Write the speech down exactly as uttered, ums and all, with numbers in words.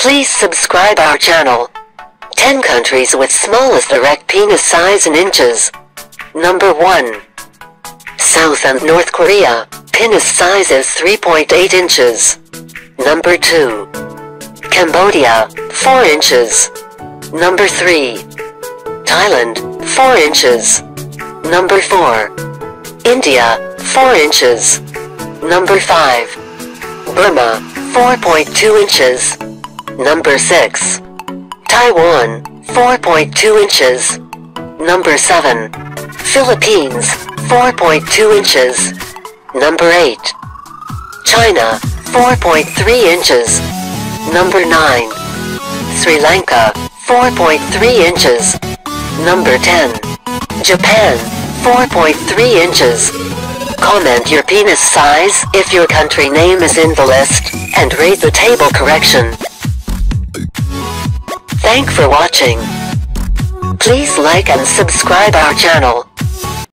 Please subscribe our channel. ten countries with smallest erect penis size in inches. Number one. South and North Korea, penis size is three point eight inches. Number two. Cambodia, four inches. Number three. Thailand, four inches. Number four. India, four inches. Number five. Burma, four point two inches. Number six. Taiwan, four point two inches. Number seven. Philippines, four point two inches. Number eight. China, four point three inches. Number nine. Sri Lanka, four point three inches. Number ten. Japan, four point three inches. Comment your penis size if your country name is in the list, and read the table correction. Thanks for watching. Please like and subscribe our channel.